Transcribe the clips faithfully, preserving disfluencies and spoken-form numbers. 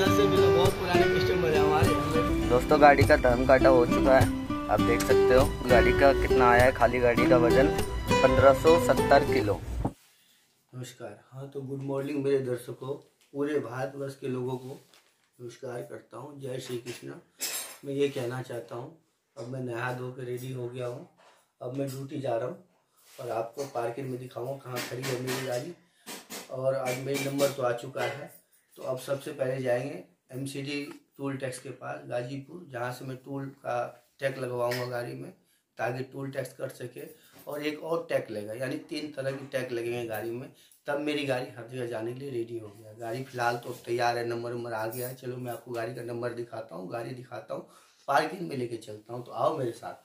Sir से मिलो, बहुत पुराने कस्टमर है हमारे। दोस्तों गाड़ी का धर्म काटा हो चुका है, आप देख सकते हो गाड़ी का कितना आया है। खाली गाड़ी का वजन पंद्रह सौ सत्तर किलो। नमस्कार। हाँ तो गुड मॉर्निंग मेरे दर्शकों, पूरे भारतवर्ष के लोगों को नमस्कार करता हूँ। जय श्री कृष्ण। मैं ये कहना चाहता हूँ, अब मैं नहा धो के रेडी हो गया हूँ। अब मैं ड्यूटी जा रहा हूँ और आपको पार्किंग में दिखाऊंगा कहाँ खड़ी है मेरी गाड़ी। और आज मेरी नंबर तो आ चुका है। तो अब सबसे पहले जाएंगे एमसीडी टूल टैक्स के पास गाजीपुर, जहाँ से मैं टूल का टैग लगवाऊंगा गाड़ी में, ताकि टूल टैक्स कर सके। और एक और टैग लगेगा, यानी तीन तरह की टैग लगेंगे गाड़ी में, तब मेरी गाड़ी हर जगह जाने के लिए रेडी हो गया। गाड़ी फिलहाल तो तैयार है, नंबर नंबर आ गया है। चलो मैं आपको गाड़ी का नंबर दिखाता हूँ, गाड़ी दिखाता हूँ, पार्किंग में लेके चलता हूँ। तो आओ मेरे साथ।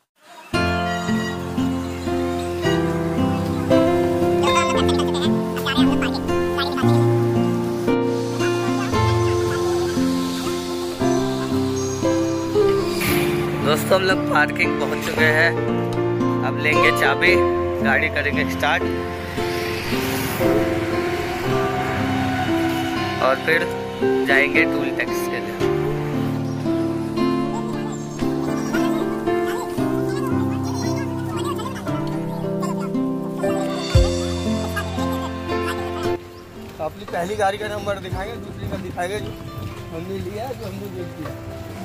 दोस्तों हम लोग पार्किंग पहुंच चुके हैं। अब लेंगे चाबी, गाड़ी करेंगे स्टार्ट और फिर जाएंगे टूल टैक्स के लिए। अपनी पहली गाड़ी का नंबर दिखाएंगे, दूसरी का दिखाएंगे जो हमने लिया है, जो हमने बेच दिया।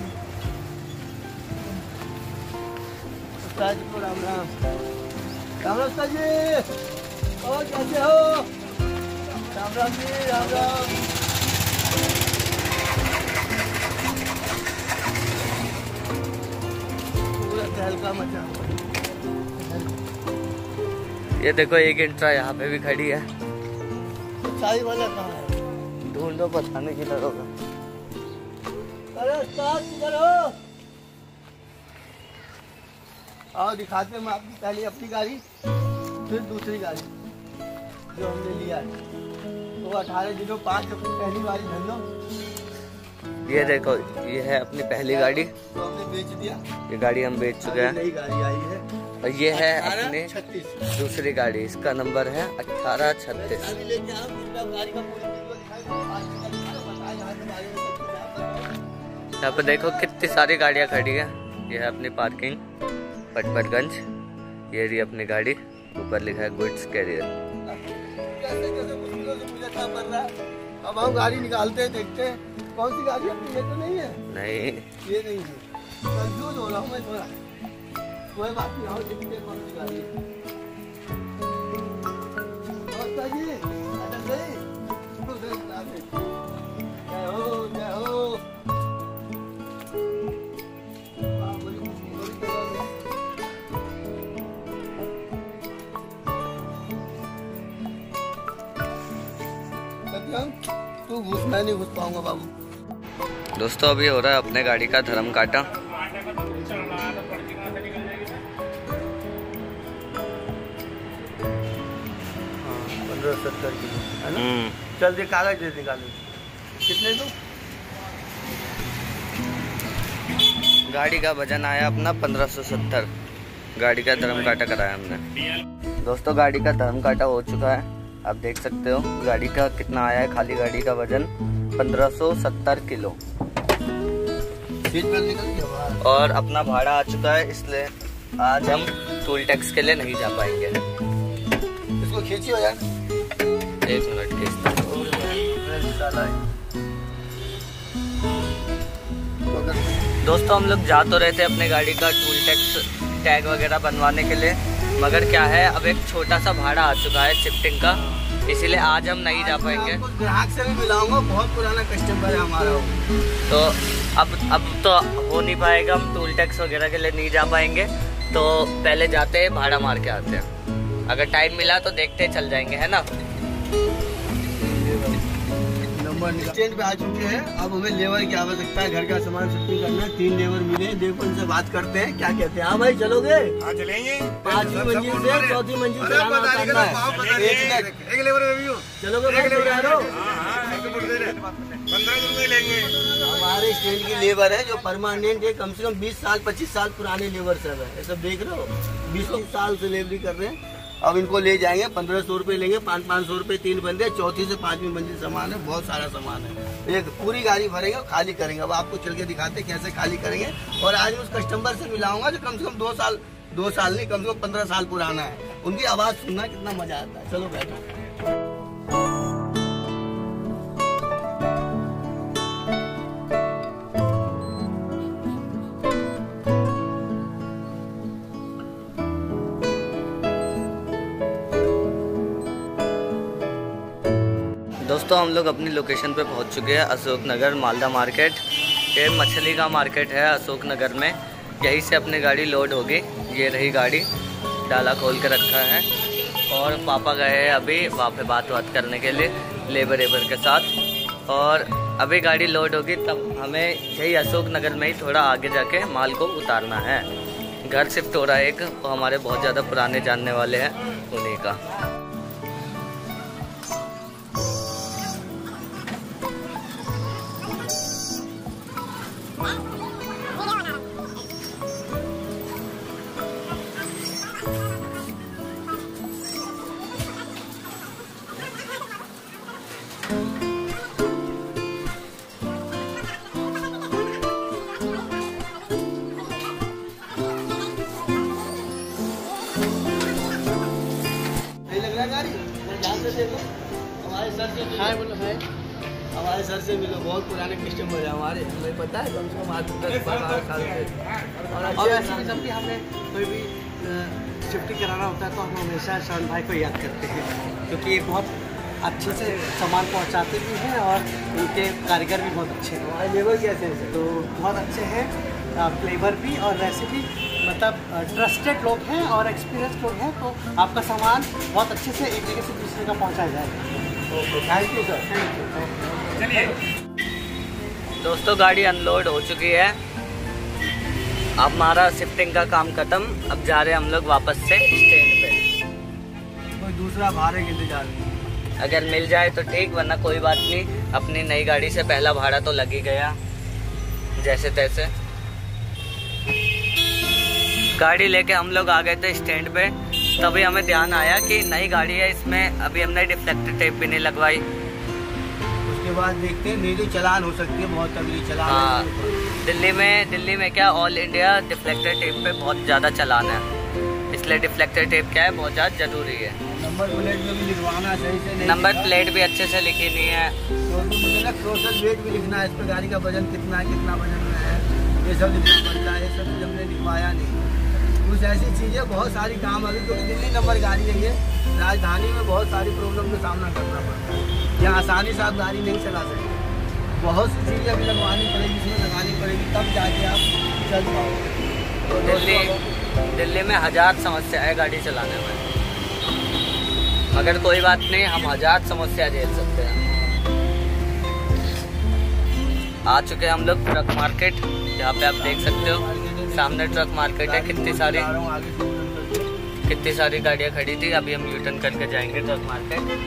उस्ताद जी को राम राम। राम राम उस्ताद जी, और कैसे हो? राम राम जी, राम राम। पूरा तहलका मचा। ये देखो एक इंट्रा यहाँ पे भी खड़ी है। चाय वाला कहाँ है? ढूंढो, पता नहीं किधर होगा। अरे उस्ताद किधर हो? आओ दिखाते हैं मैं आपकी पहले अपनी गाड़ी, फिर दूसरी गाड़ी जो हमने लिया है। तो अठारह दिनों पाँच अपनी पहली गाड़ी धन लो। ये देखो, ये है अपनी पहली गाड़ी, तो हमने बेच दिया। ये गाड़ी हम बेच चुके हैं। नई गाड़ी आई है और ये है अपनी छत्तीस दूसरी गाड़ी, इसका नंबर है अठारह छत्तीस। यहाँ पे देखो कितनी सारी गाड़ियाँ खड़ी है। ये है अपनी पार्किंग पटपटगंज। ये रही अपनी गाड़ी, ऊपर लिखा है गुड्स कैरियर। अब हम गाड़ी निकालते हैं, देखते हैं कौन सी गाड़ी अपनी। ये तो नहीं है, नहीं ये नहीं है। कंफ्यूज हो रहा हूँ मैं थोड़ा। कोई बात नहीं, और देखते हैं कौन सी गाड़ी है। जी जय हो, जय हो। तू घुस, मैं नहीं घुस पाऊंगा बाबू। दोस्तों अभी हो रहा है अपने गाड़ी का धर्म काटा। पंद्रह सत्तर किलो है ना। चल दे, कागज दे निकालो। कितने दो? गाड़ी का वजन आया अपना पंद्रह सौ सत्तर। गाड़ी का धर्म काटा कराया हमने। दोस्तों गाड़ी का धर्म काटा हो चुका है, आप देख सकते हो गाड़ी का कितना आया है। खाली गाड़ी का वजन पंद्रह सौ सत्तर किलो। और अपना भाड़ा आ चुका है, इसलिए आज हम टूल टैक्स के लिए नहीं जा पाएंगे। इसको खींचियो यार, एक मिनट खींचता हूं। दोस्तों हम लोग जा तो रहे थे अपने गाड़ी का टूल टैक्स टैग वगैरह बनवाने के लिए, मगर क्या है अब एक छोटा सा भाड़ा आ चुका है शिफ्टिंग का, इसीलिए आज हम नहीं जा पाएंगे। ग्राहक से भी मिलाऊंगा, बहुत पुराना कस्टमर है हमारा। तो अब अब तो हो नहीं पाएगा, हम टूल टैक्स वगैरह के लिए नहीं जा पाएंगे। तो पहले जाते हैं, भाड़ा मार के आते हैं। अगर टाइम मिला तो देखते चल जाएंगे, है ना। स्टैंड पे आ चुके हैं। अब हमें लेबर की आवश्यकता है, घर का सामान शिफ्टिंग करना है। तीन लेबर मिले, देखो इनसे बात करते हैं क्या कहते हैं। हाँ भाई चलोगे? हाँ चलेंगे। पांचवी मंजिल से चौथी मंजिल से आना उतरना है। एक लेबर रिव्यू चलोगे? पंद्रह रुपए लेंगे। हमारे स्टैंड की लेबर है जो परमानेंट है, कम से कम बीस साल पच्चीस साल पुराने लेबर सब है। ये सब देख रहे हो, बीस तीस साल से लेबरी कर रहे हैं। अब इनको ले जाएंगे, पंद्रह सौ रुपये लेंगे, पाँच पाँच सौ रुपये तीन बंदे, चौथी से पाँचवीं मंजिल सामान है, बहुत सारा सामान है। एक पूरी गाड़ी भरेंगे और खाली करेंगे। अब आपको चल के दिखाते कैसे खाली करेंगे। और आज उस कस्टमर से मिलाऊंगा जो कम से कम दो साल दो साल नहीं कम से कम पंद्रह साल पुराना है। उनकी आवाज़ सुनना कितना मजा आता है। चलो बैठो। दोस्तों हम लोग अपनी लोकेशन पे पहुंच चुके हैं, अशोक नगर मालदा मार्केट। ये मछली का मार्केट है अशोक नगर में। यहीं से अपनी गाड़ी लोड होगी। ये रही गाड़ी, डाला खोल के रखा है। और पापा गए हैं अभी वहाँ पे बात बात करने के लिए लेबर वेबर के साथ। और अभी गाड़ी लोड होगी तब हमें यही अशोक नगर में ही थोड़ा आगे जाके माल को उतारना है। घर शिफ्ट हो रहा है एक, वो हमारे बहुत ज़्यादा पुराने जानने वाले हैं, उन्हीं का। गाड़ी हमारे सर से हाय बोलो हाय हमारे सर से मिलो। बहुत पुराने कस्टमर है हमारे, हमें पता है कम से कम आठ दस बारह साल से। और ऐसे में जब भी हमें कोई भी शिफ्टिंग कराना होता है तो हम हमेशा शरण भाई को याद करते हैं, क्योंकि ये बहुत अच्छे से सामान पहुंचाते भी हैं और उनके कारीगर भी बहुत अच्छे हैं। हमारे लेबर कैसे हैं? तो बहुत अच्छे हैं लेबर भी, और वैसे भी मतलब ट्रस्टेड लोग हैं और एक्सपीरियंस लोग हैं। तो आपका सामान बहुत अच्छे से एक जगह से दूसरे का पहुंचाया जाएगा। Thank you sir. Thank you. चलिए दोस्तों गाड़ी अनलोड हो चुकी है। अब हमारा शिफ्टिंग का काम खत्म। अब जा रहे हैं हम लोग वापस से स्टैंड पे। कोई दूसरा भाड़े के इंतजार में अगर मिल जाए तो ठीक, वरना कोई बात नहीं। अपनी नई गाड़ी से पहला भाड़ा तो लग ही गया जैसे तैसे। गाड़ी लेके हम लोग आ गए थे स्टैंड पे। तभी हमें ध्यान आया कि नई गाड़ी है, इसमें अभी हमने डिफ्लेक्टर टेप भी नहीं लगवाई। उसके बाद देखते हैं नीली चलान हो सकती है, बहुत तगड़ी चलान हाँ, है। दिल्ली में दिल्ली में क्या ऑल इंडिया डिफ्लेक्टर टेप पे बहुत ज़्यादा चलान है, इसलिए डिफ्लेक्टर टेप क्या है बहुत ज़्यादा ज़रूरी है। नंबर प्लेट में भी लिखवाना सही से नहीं। नंबर प्लेट भी अच्छे से लिखी नहीं है। तो मुझे ना क्रोशल वेट भी लिखना है, इस पर गाड़ी का वजन कितना है, कितना वजन में है, ये सब लिखना पड़ता है। ये सब कुछ हमने लिखवाया नहीं। कुछ ऐसी चीज़ें बहुत सारी काम अभी, क्योंकि दिल्ली नंबर गाड़ी है ये, राजधानी में बहुत सारी प्रॉब्लम का सामना करना पड़ता है। यहाँ आसानी से आप गाड़ी नहीं चला सकते। बहुत सी चीज़ें अभी लगवानी पड़ेगी, इसमें लगानी पड़ेगी, तब जाके आप चल पाओगे। दिल्ली दिल्ली में हजार समस्या है गाड़ी चलाने में, मगर कोई बात नहीं, हम हजार समस्या झेल सकते हैं। आ चुके हैं हम लोग ट्रक मार्केट, जहाँ पे आप देख सकते हो सामने ट्रक मार्केट है। कितनी सारी कितनी सारी गाड़ियाँ खड़ी थी। अभी हम यू टर्न करके जाएंगे ट्रक मार्केट।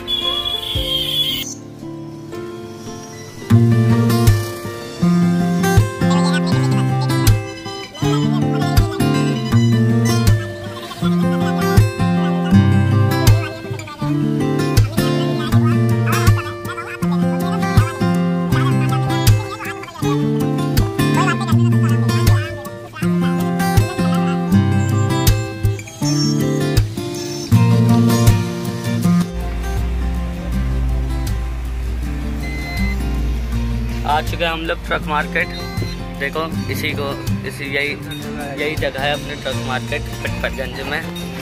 आ चुके हैं हम लोग ट्रक मार्केट। देखो इसी को इसी यही यही जगह है अपने ट्रक मार्केट पटपटगंज में,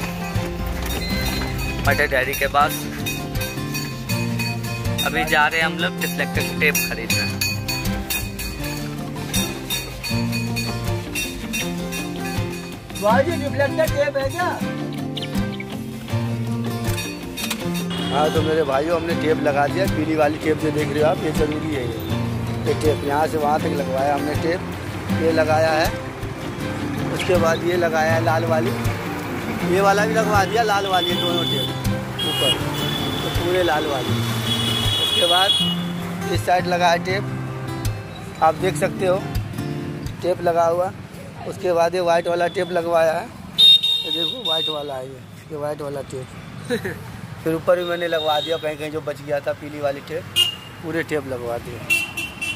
पटे डेयरी के पास। अभी जा रहे हैं हम लोग डिफ्लेक्टर टेप खरीदने। भाई जी डिफ्लेक्टर टेप है क्या? हाँ तो मेरे भाइयों हमने टेप लगा दिया। पीली वाली टेप जो देख रहे हो आप, ये जरूरी है। ये ये टेप यहाँ से वहाँ तक लगवाया हमने टेप। ये लगाया है, उसके बाद ये लगाया है लाल वाली, ये वाला भी लगवा दिया, लाल वाली दोनों टेप ऊपर तो पूरे लाल वाली। उसके बाद इस साइड लगा है टेप, आप देख सकते हो टेप लगा हुआ। उसके बाद ये वाइट वाला टेप लगवाया है, ये देखो वाइट वाला है ये। ये वाइट वाला टेप फिर ऊपर भी मैंने लगवा दिया, कहीं कहीं जो बच गया था पीली वाली टेप, पूरे टेप लगवा दिया।